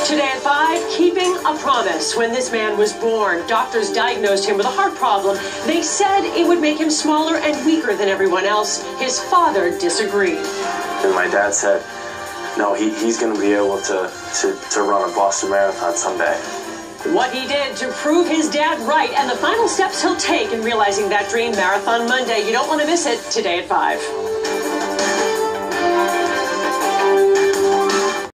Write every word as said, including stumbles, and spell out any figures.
Today at five, keeping a promise. When this man was born, doctors diagnosed him with a heart problem. They said it would make him smaller and weaker than everyone else. His father disagreed. And my dad said, no, he, he's going to be able to, to, to run a Boston Marathon someday. What he did to prove his dad right and the final steps he'll take in realizing that dream, Marathon Monday. You don't want to miss it. Today at five.